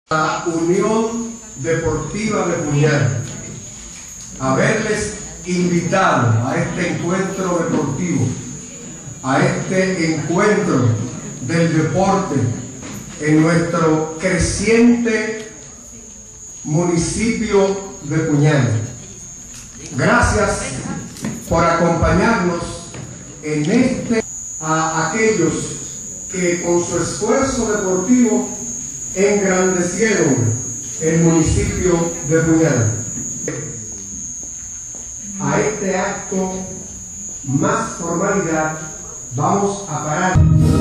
La Unión Deportiva de Puñal, haberles invitado a este encuentro deportivo, a este encuentro del deporte en nuestro creciente municipio de Puñal. Gracias por acompañarnos en a aquellos que con su esfuerzo deportivo engrandecieron el municipio de Puñal. A este acto más formalidad vamos a parar.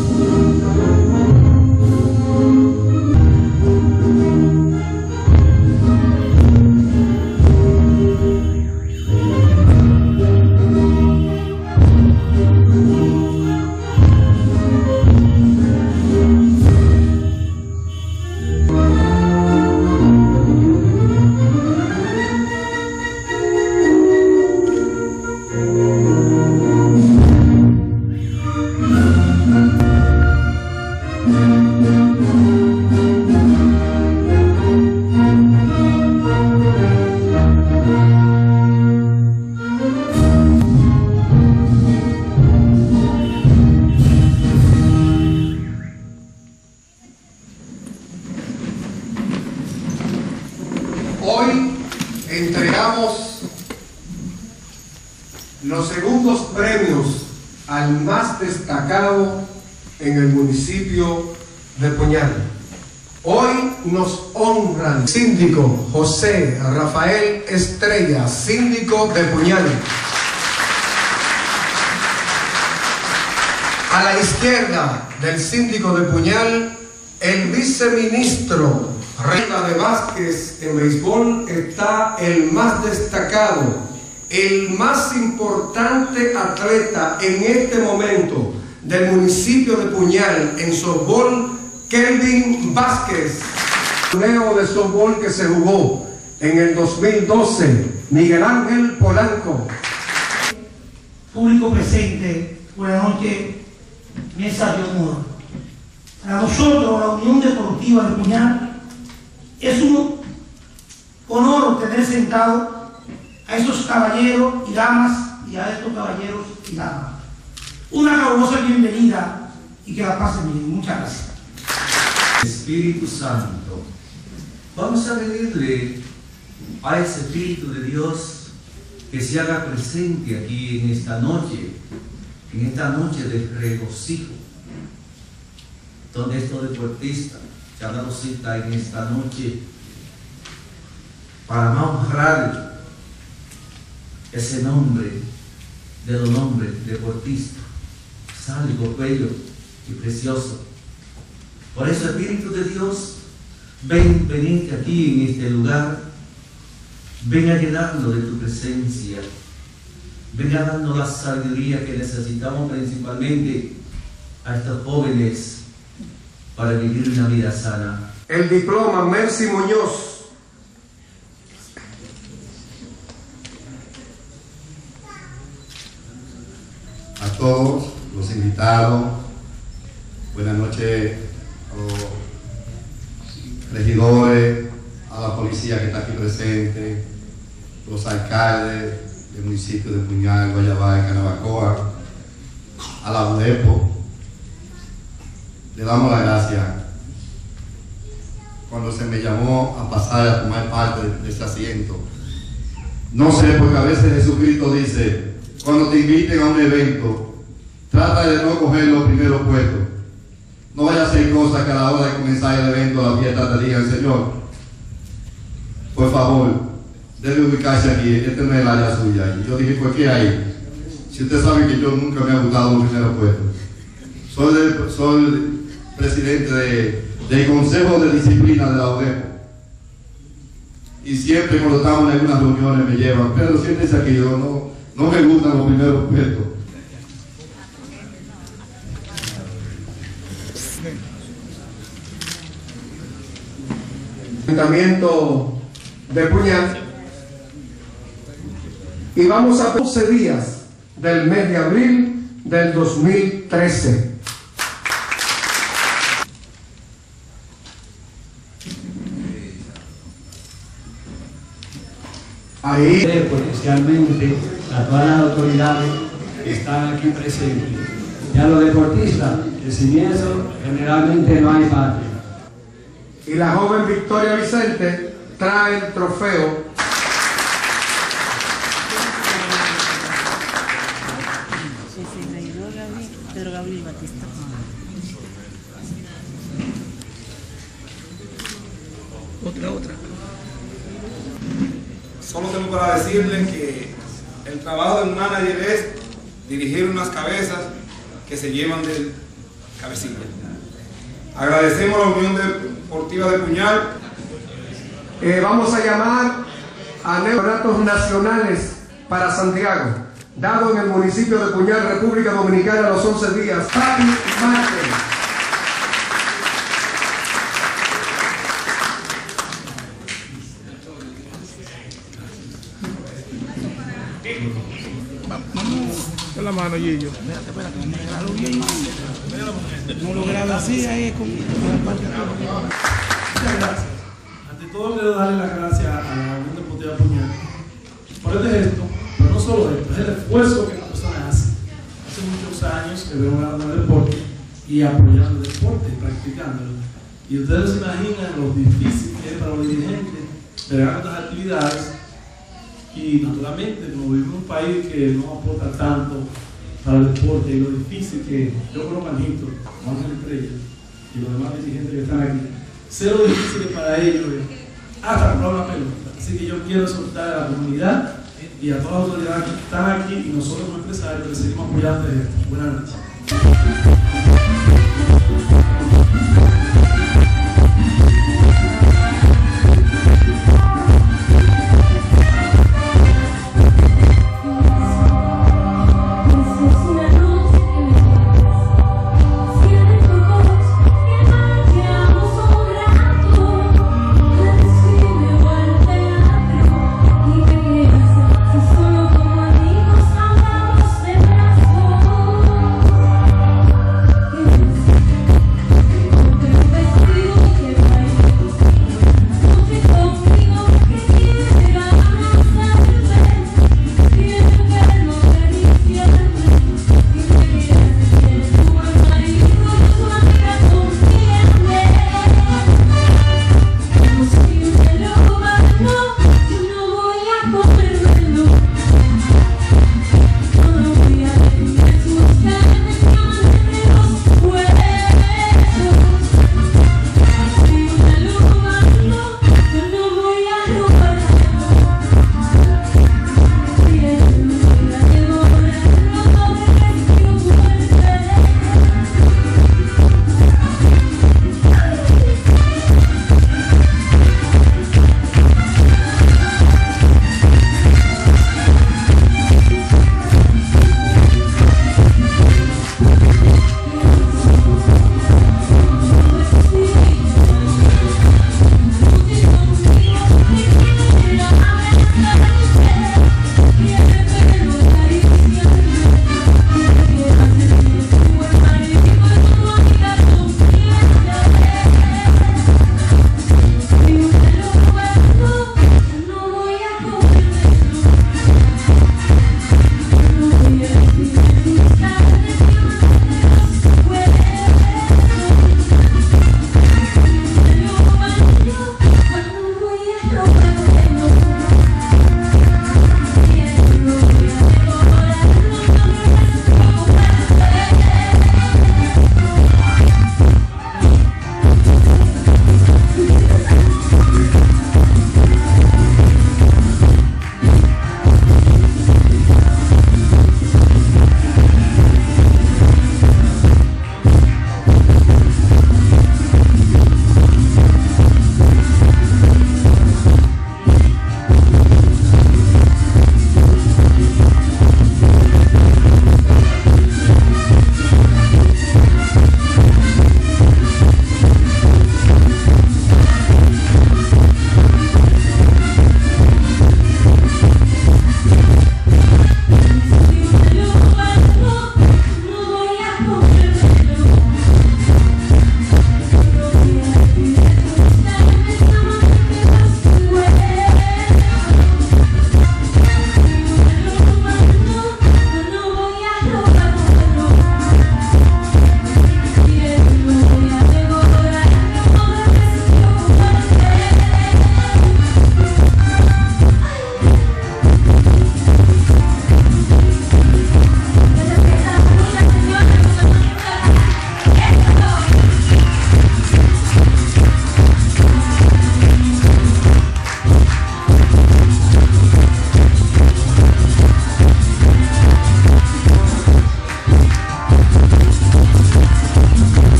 Hoy entregamos los segundos premios al más destacado en el municipio de Puñal. Hoy nos honran el síndico José Rafael Estrella, síndico de Puñal. A la izquierda del síndico de Puñal, el viceministro Reina de Vázquez en béisbol, está el más destacado, el más importante atleta en este momento del municipio de Puñal en softball, Kelvin Vázquez. El torneo de softball que se jugó en el 2012, Miguel Ángel Polanco. Público presente, buenas noches, mesa de honor. Para nosotros, la Unión Deportiva de Puñal, es un honor tener sentado a esos caballeros y damas y a estos caballeros y damas. Una calurosa bienvenida y que la pasen bien. Muchas gracias. Espíritu Santo, vamos a pedirle a ese Espíritu de Dios que se haga presente aquí en esta noche de regocijo, donde estos deportistas se han dado cita en esta noche para honrar ese nombre de los nombres deportistas, salvo, bello y precioso. Por eso, Espíritu de Dios, venite aquí en este lugar, ven a llenarnos de tu presencia, ven a darnos la sabiduría que necesitamos principalmente a estos jóvenes para vivir una vida sana. El diploma Mercy Muñoz. A todos los invitados, buenas noches a los regidores, a la policía que está aquí presente, los alcaldes del municipio de Puñal, Guayabá y Canabacoa, a la UDEPO. Le damos las gracias cuando se me llamó a pasar a tomar parte de este asiento. No sé, porque a veces Jesucristo dice, cuando te inviten a un evento, trata de no coger los primeros puestos. No vaya a hacer cosas que a la hora de comenzar el evento, la fiesta, te digan, Señor, por favor, debe ubicarse aquí, este no es el área suya. Y yo dije, ¿por qué ahí? Si usted sabe que yo nunca me he gustado los primeros puestos. Soy presidente del Consejo de Disciplina de la UDEPO. Y siempre cuando estamos en algunas reuniones me llevan, pero siéntese aquí, yo no me gustan los primeros puestos. Ayuntamiento de Puñal. Y vamos a 12 días del mes de abril del 2013. Ahí. Especialmente a todas las autoridades que están aquí presentes. Y a los deportistas, que sin eso generalmente no hay patria. Y la joven Victoria Vicente trae el trofeo. Pedro Gabriel Batista. Otra. Solo tengo para decirle que el trabajo del manager es dirigir unas cabezas que se llevan del cabecilla. Agradecemos a la Unión Deportiva de Puñal. Vamos a llamar a campeonatos nacionales para Santiago, dado en el municipio de Puñal, República Dominicana, a los 11 días. Papi Marte. Con la mano, Gillo. Espérate, vamos a grabarlo bien. No lo graba así, ahí con la parte de Muchas gracias. Ante todo, quiero darle las gracias a la Unión Deportiva Puñal por este gesto, pero no solo esto, es el esfuerzo que la persona hace. Hace muchos años que veo ganando el deporte y apoyando el deporte y practicándolo. Y ustedes se imaginan lo difícil que es para los dirigentes crear estas actividades. Y naturalmente, como vivimos en un país que no aporta tanto para el deporte y lo difícil que yo conozco a Nito, Juan Estrella y los demás dirigentes que están aquí, sé lo difícil que para ellos es hasta comprar una pelota. Así que yo quiero soltar a la comunidad y a todas las autoridades que están aquí y nosotros como empresarios que seguimos apoyando esto. Buenas noches.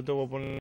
te voy a poner